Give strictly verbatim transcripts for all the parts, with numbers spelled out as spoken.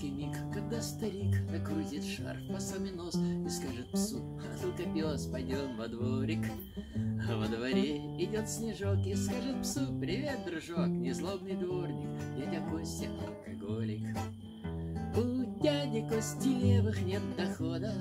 короткий миг, когда старик накрутит шарф по самый нос и скажет псу: ну-ка, пес, пойдем во дворик. А во дворе идет Снежок и скажет псу: привет, дружок, незлобный дворник, дядя Костя алкоголик. У дяди Кости левых нет доходов,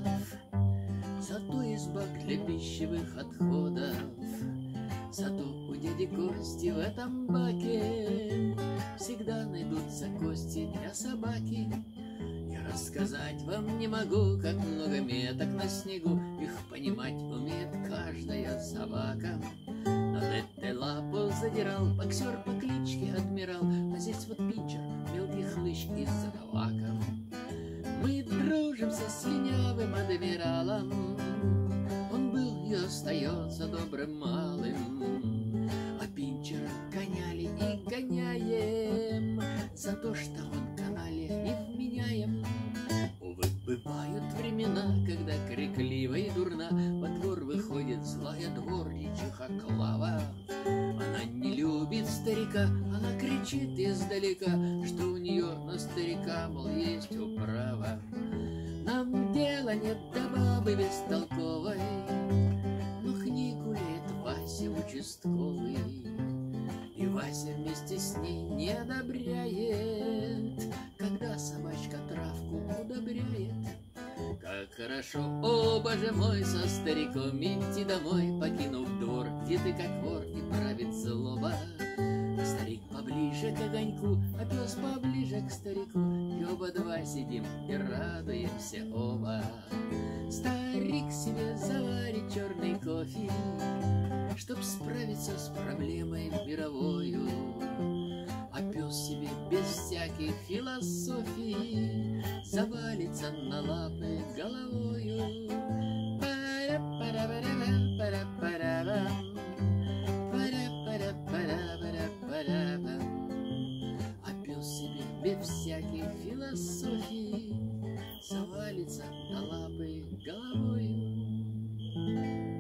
зато избак для пищевых отходов. Зато у дяди Кости в этом баке всегда найдутся кости для собаки. Я рассказать вам не могу, как много меток на снегу, их понимать умеет каждая собака. Над этой лапу задирал боксер по кличке Адмирал, а здесь вот Пинчер, мелкий хлыщ из задавака. Мы дружимся с линявым адмиралом, он был и остается добрым малым. А Пинчера гоняли и гоняем за то, что он канале невменяем. Увы, бывают времена, когда крикливо и дурна во двор выходит злая дворничиха Клава. Она не любит старика, она кричит издалека, что у нее на старика, мол, есть управа. Нам дела нет до бабы бестолковой, но книгу лет Вася участковый. И Вася вместе с ней не одобряет, когда собачка травку удобряет. Как хорошо, о боже мой, со стариком идти домой, покинув двор, где ты как вор и правит злоба. Старик поближе к огоньку, а пес поближе к старику, и оба два сидим и радуемся оба. Старик себе заварит черный кофе, чтоб справиться с проблемой мировою, а пес себе без всяких философий завалится на лапы головою. А пес себе без всяких философий завалится на лапы головою.